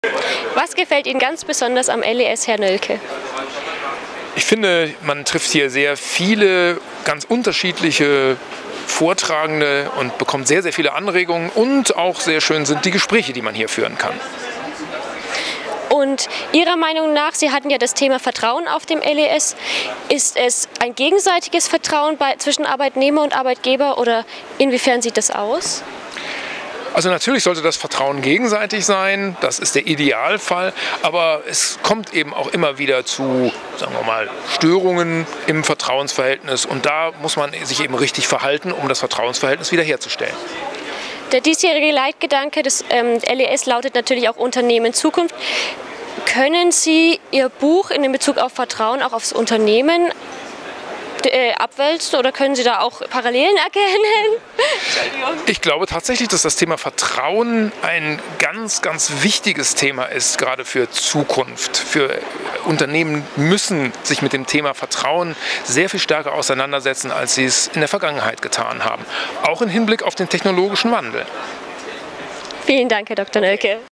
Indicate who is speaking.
Speaker 1: Was gefällt Ihnen ganz besonders am LES, Herr Nölke?
Speaker 2: Ich finde, man trifft hier sehr viele ganz unterschiedliche Vortragende und bekommt sehr, sehr viele Anregungen, und auch sehr schön sind die Gespräche, die man hier führen kann.
Speaker 1: Und Ihrer Meinung nach, Sie hatten ja das Thema Vertrauen auf dem LES, ist es ein gegenseitiges Vertrauen zwischen Arbeitnehmer und Arbeitgeber, oder inwiefern sieht das aus?
Speaker 2: Also natürlich sollte das Vertrauen gegenseitig sein, das ist der Idealfall, aber es kommt eben auch immer wieder zu, sagen wir mal, Störungen im Vertrauensverhältnis, und da muss man sich eben richtig verhalten, um das Vertrauensverhältnis wiederherzustellen.
Speaker 1: Der diesjährige Leitgedanke des LES lautet natürlich auch Unternehmen Zukunft. Können Sie Ihr Buch in Bezug auf Vertrauen auch aufs Unternehmen abwälzen, oder können Sie da auch Parallelen erkennen?
Speaker 2: Ich glaube tatsächlich, dass das Thema Vertrauen ein ganz, ganz wichtiges Thema ist, gerade für Zukunft. Für Unternehmen müssen sich mit dem Thema Vertrauen sehr viel stärker auseinandersetzen, als sie es in der Vergangenheit getan haben. Auch im Hinblick auf den technologischen Wandel.
Speaker 1: Vielen Dank, Herr Dr. Nölke.